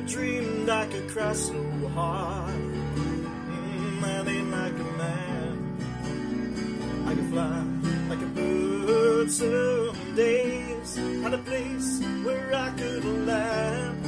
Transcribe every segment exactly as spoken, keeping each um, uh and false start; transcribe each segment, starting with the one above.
dreamed I could cry so hard. Mm, that ain't like a man. I could fly like a bird some days. Had a place where I could land.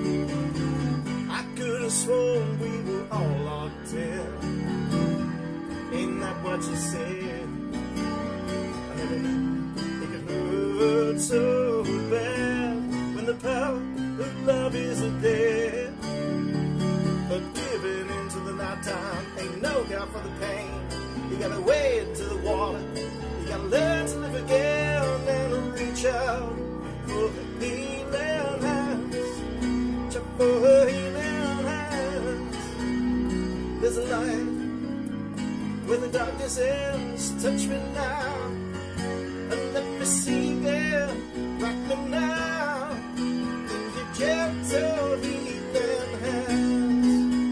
I could have sworn we were all locked in. Ain't that what you said? I never knew it could hurt so bad when the power of love is dead. But giving into the night time ain't no doubt for the pain. You gotta wade to the water. You gotta learn to live again and reach out for healing hands. Check for healing hands. There's a light when the darkness ends. Touch me now and let me see there. Rock me now in your gentle healing hands.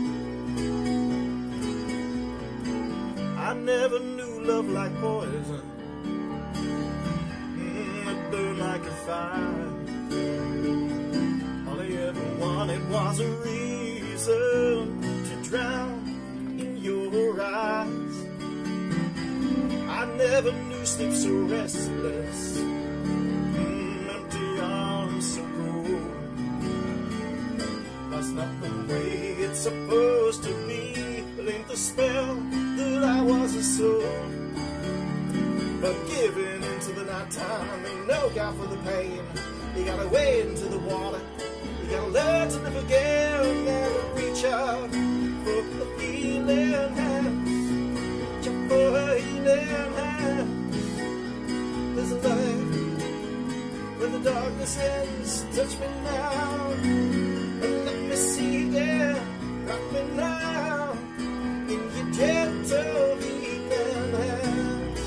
I never knew love like poison. Mm, it burned like a fire. All I ever wanted was a reason to drown in your eyes. I never knew sleep so restless. Mm, empty arms so cold. That's not the way it's supposed to be. It ain't the spell that I was a soul. But giving into the night time ain't no guide for the pain. You gotta wade into the water. You gotta learn to live again and reach out for the healing hands. Check for healing hands. There's a light when the darkness ends. Touch me now and let me see again. Rock me now in your gentle healing hands.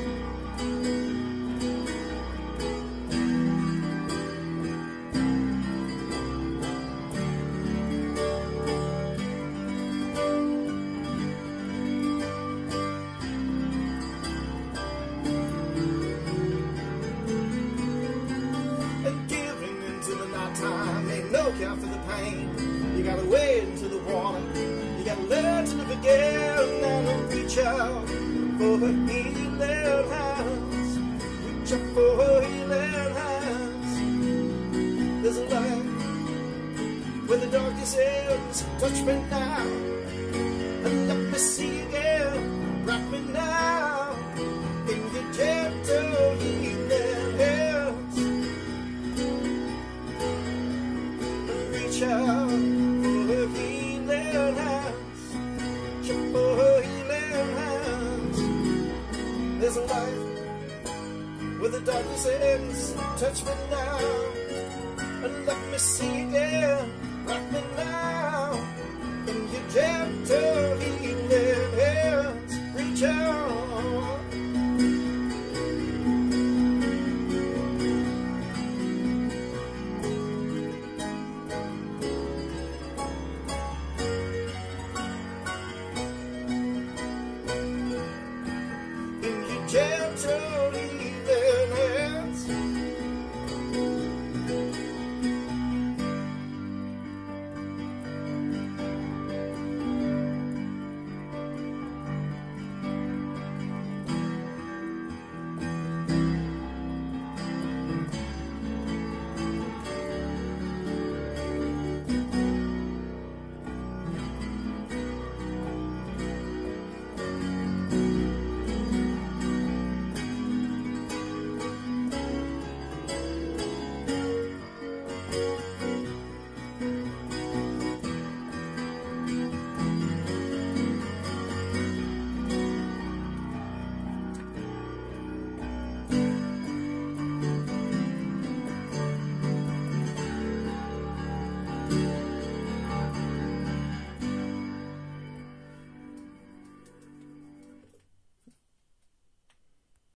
And giving into the night time ain't no cure for the pain. You gotta wade into the water. You gotta learn to live again and reach out for her healing hands. Reach out for her healing hands. There's a light where the darkness ends. Touch me now and let me see again. Rock me now in your gentle healing hands. Reach out for her healing hands. Check for her healing hands. There's a light where the darkness ends. Touch me now and let me see again. Rock me now.